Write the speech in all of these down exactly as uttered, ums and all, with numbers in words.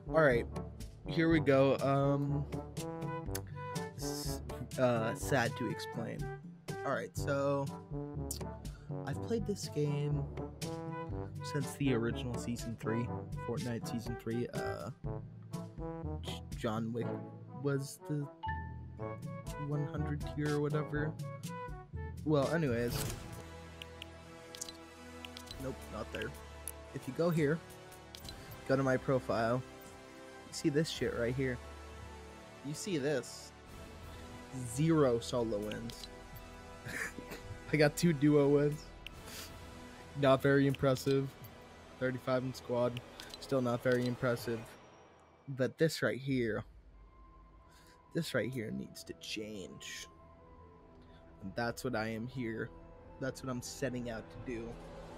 Alright, here we go. Um, uh, sad to explain. Alright, so I've played this game since the original Season three, Fortnite Season three. Uh, John Wick was the one hundred tier or whatever. Well, anyways. Nope, not there. If you go here, go to my profile, you see this shit right here. You see this. Zero solo wins. I got two duo wins. Not very impressive. thirty-five in squad. Still not very impressive. But this right here. This right here needs to change. And that's what I am here. That's what I'm setting out to do.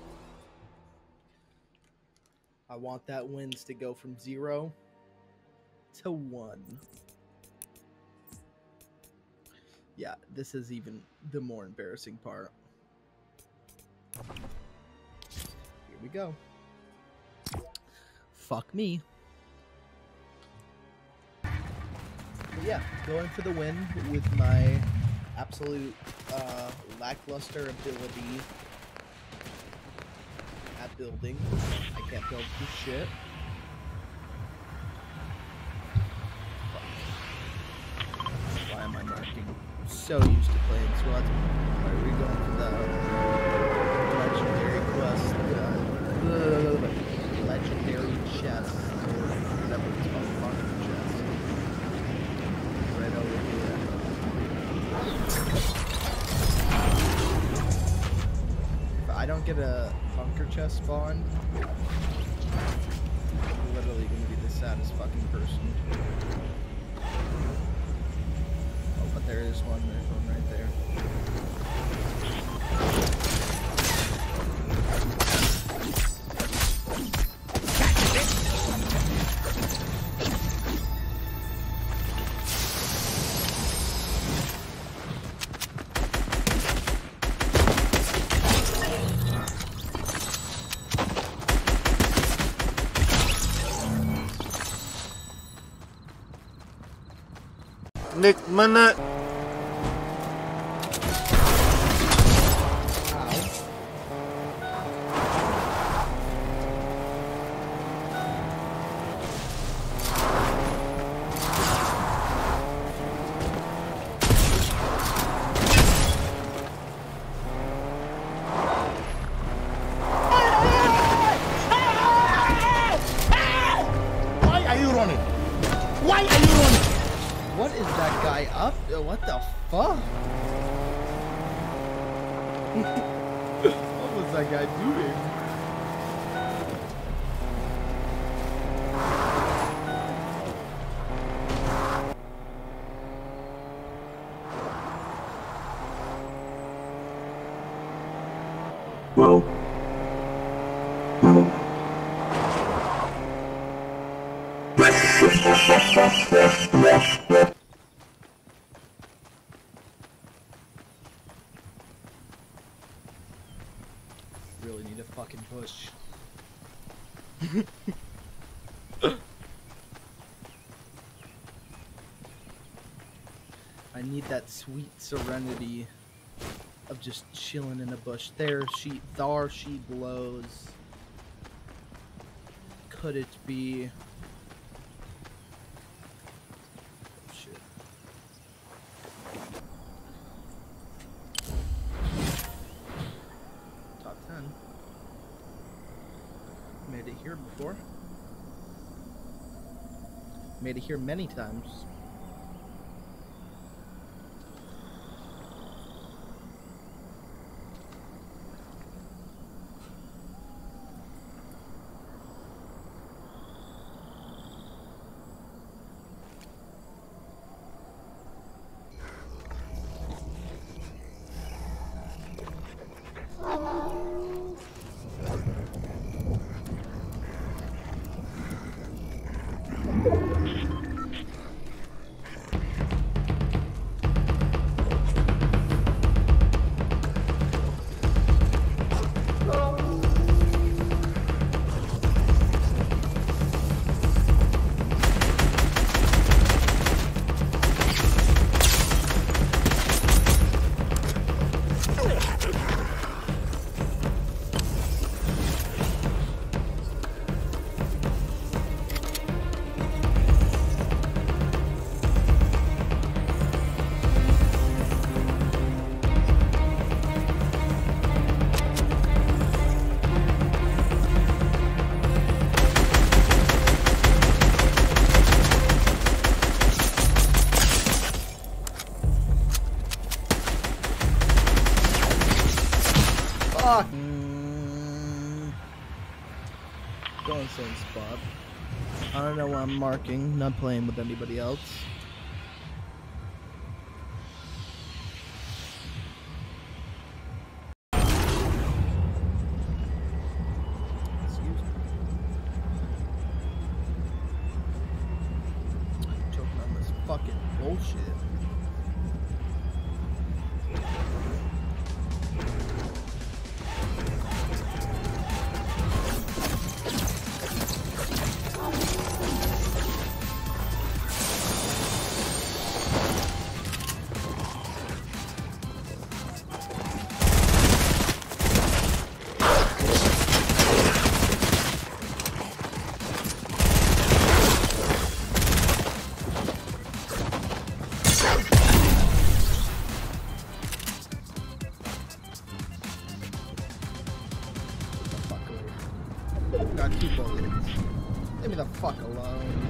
I want that wins to go from zero to one. Yeah, this is even the more embarrassing part. Here we go. Fuck me. But yeah, going for the win with my absolute uh, lackluster ability at building. I can't build this shit. Why am I marking? I'm so used to playing SWAT. Alright, we're going for the legendary quest. Uh, legendary chest. Or whatever it's called. Bunker chest. Right over here. If I don't get a bunker chest spawn, I'm literally gonna be the saddest fucking person. Oh, but there is one, there's one right there. Nick mana Why are you running? Why are you running? What is that guy up to? What the fuck? What was that guy doing? Well. Really need a fucking push. I need that sweet serenity of just chilling in a bush. There she, there she blows. Could it be? Oh, shit. Top ten. Made it here before. Made it here many times. spot. I don't know why I'm marking, not playing with anybody else. Excuse me. Choking on this fucking bullshit. Got two bullets. Leave me the fuck alone.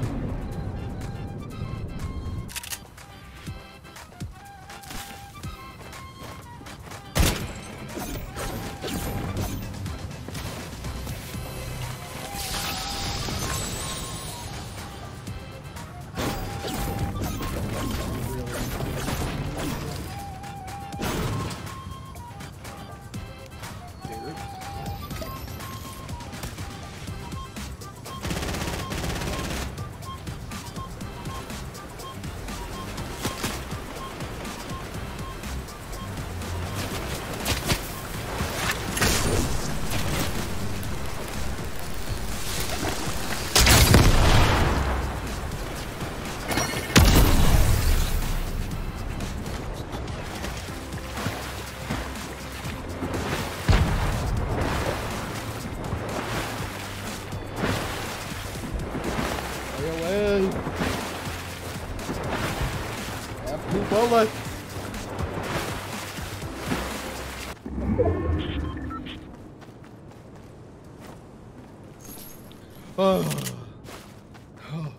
Away. Have two bullets. Oh. Oh.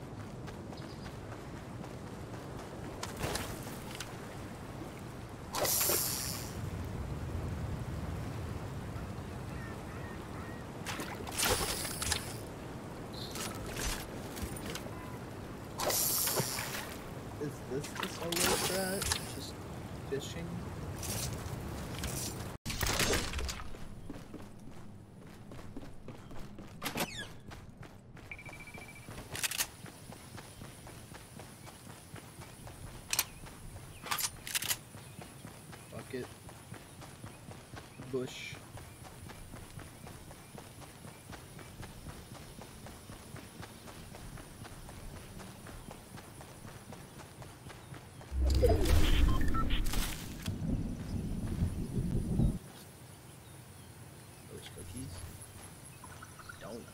Is this the solo strat? Just fishing? Bucket. Bush. Those cookies. Donuts.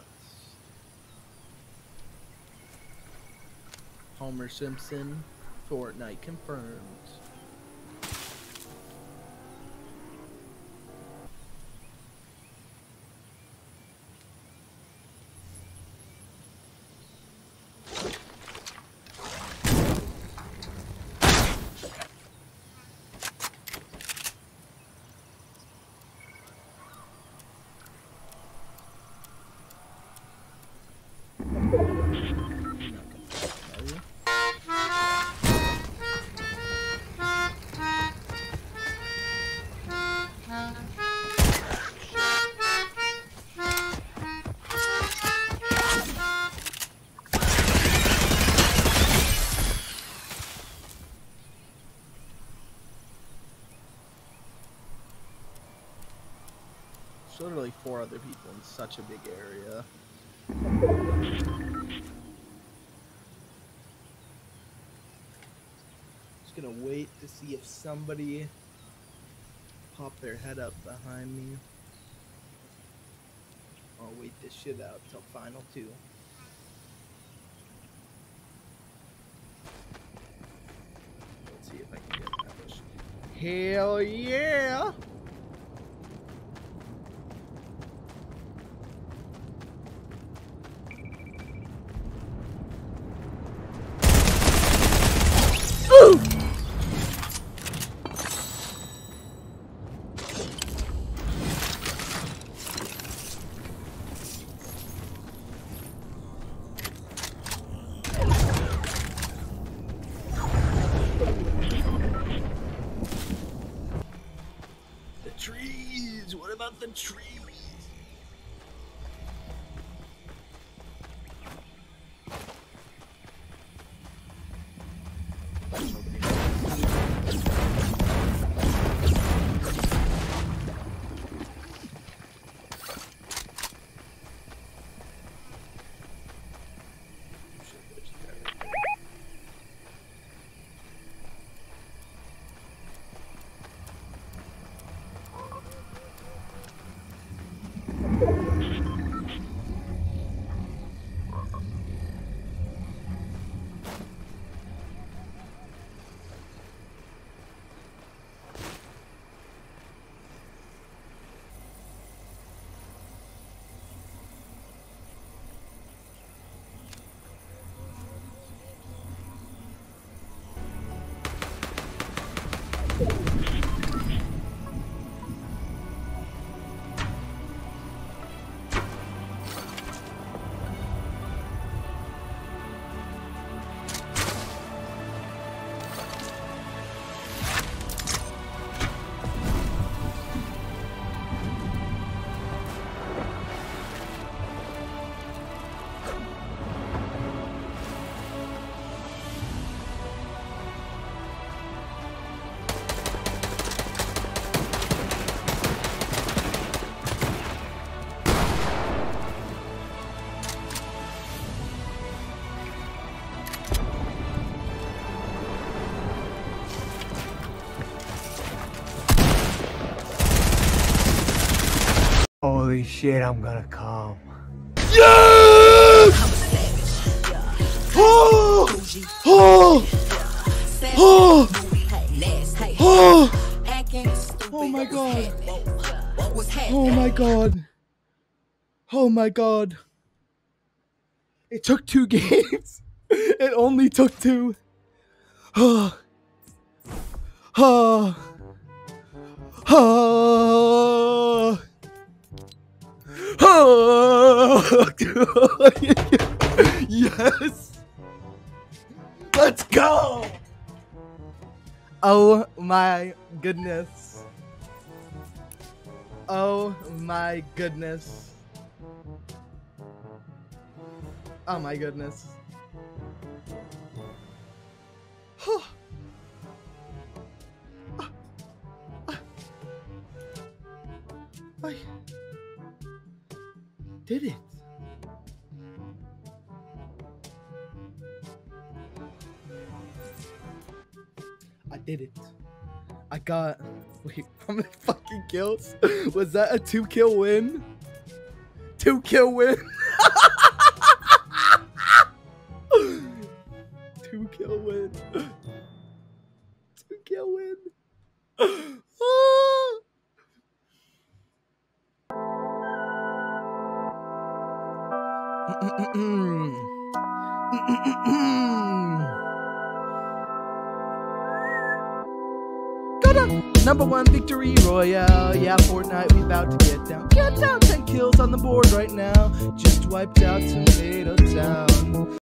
Homer Simpson. Fortnite confirmed. There's literally four other people in such a big area. Just gonna wait to see if somebody pop their head up behind me. I'll wait this shit out till final two. Let's see if I can get an ambush. Hell yeah! Ooh! trees. Holy shit, I'm gonna come. Yes! Oh! Oh! Oh! Oh! Oh my god. Oh my god. Oh my god. It took two games. It only took two. Oh. Oh. Oh. Oh. Yes. Let's go. Oh my goodness. Oh my goodness. Oh my goodness. I did it. I did it. I got, wait, how many fucking kills? Was that a two kill win? Two kill win? Two kill win. Two kill win. Oh. Got a number one victory royale. Yeah, Fortnite, we about to get down. Get down, ten kills on the board right now. Just wiped out Tomato Town.